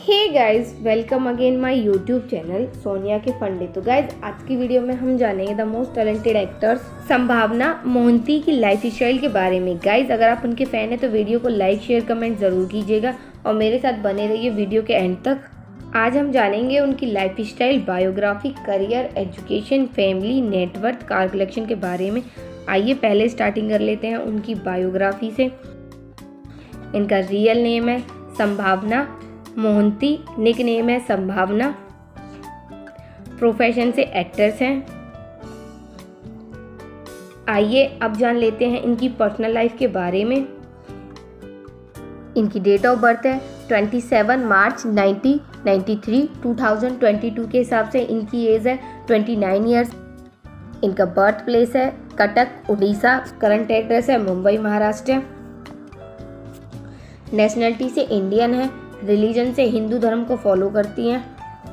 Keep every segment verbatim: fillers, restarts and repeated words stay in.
Hey guys, welcome again my YouTube channel Sonia के फंडे। तो गाइस, आज की वीडियो में हम जानेंगे द मोस्ट टैलेंटेड एक्टर्स संभावना मोहंती की लाइफ स्टाइल के बारे में। गाइस, अगर आप उनके फैन हैं तो वीडियो को लाइक शेयर कमेंट ज़रूर कीजिएगा और मेरे साथ बने रहिए वीडियो के एंड तक। आज हम जानेंगे उनकी lifestyle, biography, career, education, family, net worth, car collection के बारे में। आइए पहले स्टार्टिंग कर लेते हैं उनकी बायोग्राफी से। इनका रियल नेम है संभावना मोहंती, निक नेम है संभावना। प्रोफेशन से एक्टर्स हैं। आइए अब जान लेते हैं इनकी पर्सनल लाइफ के बारे में। इनकी डेट ऑफ बर्थ है सत्ताईस March nineteen ninety three. Two thousand twenty two के हिसाब से इनकी एज है उनतीस ईयर्स। इनका बर्थ प्लेस है कटक, उड़ीसा। करंट एड्रेस है मुंबई, महाराष्ट्र। नेशनलिटी से इंडियन है। रिलीजन से हिंदू धर्म को फॉलो करती हैं।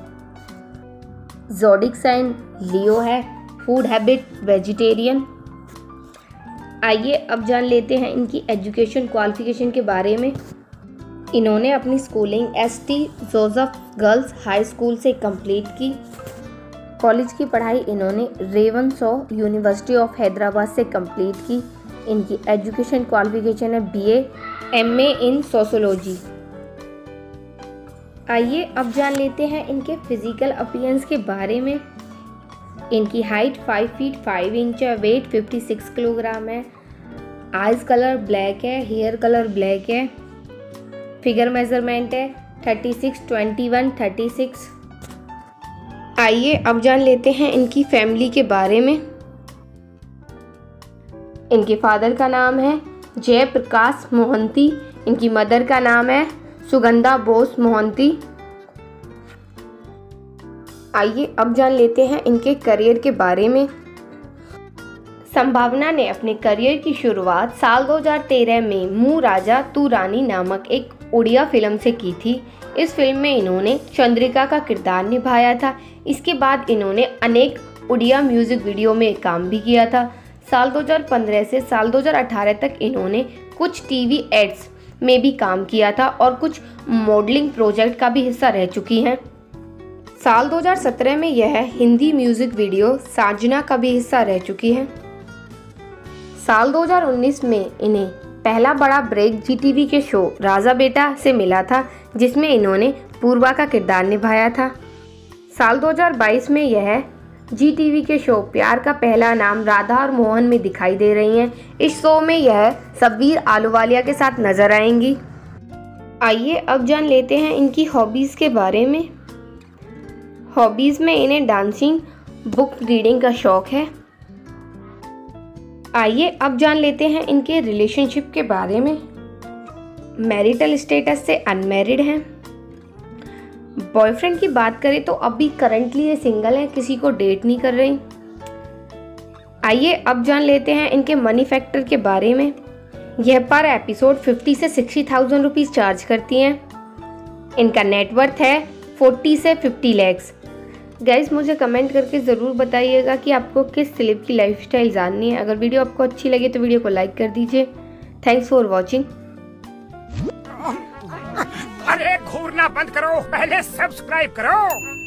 ज़ोडिक साइन लियो है। Food habit vegetarian. आइए अब जान लेते हैं इनकी एजुकेशन क्वालिफिकेशन के बारे में। इन्होंने अपनी schooling S T Joseph girls high school से कंप्लीट की। कॉलेज की पढ़ाई इन्होंने Ravenshaw university of Hyderabad से कंप्लीट की। इनकी एजुकेशन क्वालिफिकेशन है B A M A in sociology. आइए अब जान लेते हैं इनके फिजिकल अपीयरेंस के बारे में। इनकी height five feet five inch है। वेट फिफ्टी सिक्स किलोग्राम है। आइज कलर ब्लैक है। हेयर कलर ब्लैक है। फिगर मेजरमेंट है thirty six twenty one thirty six. आइए अब जान लेते हैं इनकी फैमिली के बारे में। इनके फादर का नाम है जयप्रकाश मोहंती। इनकी मदर का नाम है सुगंधा बोस मोहंती। आइए अब जान लेते हैं इनके करियर के बारे में। संभावना ने अपने करियर की शुरुआत साल दो हज़ार तेरह में मुँह राजा तू रानी नामक एक उड़िया फिल्म से की थी। इस फिल्म में इन्होंने चंद्रिका का किरदार निभाया था। इसके बाद इन्होंने अनेक उड़िया म्यूजिक वीडियो में काम भी किया था। साल दो हज़ार पंद्रह से साल दो हज़ार अठारह तक इन्होंने कुछ टीवी एड्स में भी काम किया था और कुछ मॉडलिंग प्रोजेक्ट का भी हिस्सा रह चुकी हैं। साल दो हज़ार सत्रह में यह हिंदी म्यूजिक वीडियो साजना का भी हिस्सा रह चुकी है। साल दो हज़ार उन्नीस में इन्हें पहला बड़ा ब्रेक जी टी वी के शो राजा बेटा से मिला था, जिसमें इन्होंने पूर्वा का किरदार निभाया था। साल दो हज़ार बाईस में यह जी टी वी के शो प्यार का पहला नाम राधा और मोहन में दिखाई दे रही हैं। इस शो में यह शब्बीर आलूवालिया के साथ नजर आएंगी। आइए अब जान लेते हैं इनकी हॉबीज़ के बारे में। हॉबीज़ में इन्हें डांसिंग, बुक रीडिंग का शौक है। आइए अब जान लेते हैं इनके रिलेशनशिप के बारे में। मैरिटल स्टेटस से अनमैरिड हैं। बॉयफ्रेंड की बात करें तो अभी करंटली ये सिंगल हैं, किसी को डेट नहीं कर रही। आइए अब जान लेते हैं इनके मनी फैक्टर के बारे में। यह पर एपिसोड फिफ्टी से सिक्सटी थाउजेंड रुपीज़ चार्ज करती हैं। इनका नेटवर्थ है फोर्टी से फिफ्टी लैक्स। गाइस, मुझे कमेंट करके ज़रूर बताइएगा कि आपको किस सेलेब की लाइफस्टाइल जाननी है। अगर वीडियो आपको अच्छी लगे तो वीडियो को लाइक कर दीजिए। Thanks for watching. अरे घूरना बंद करो, पहले सब्सक्राइब करो।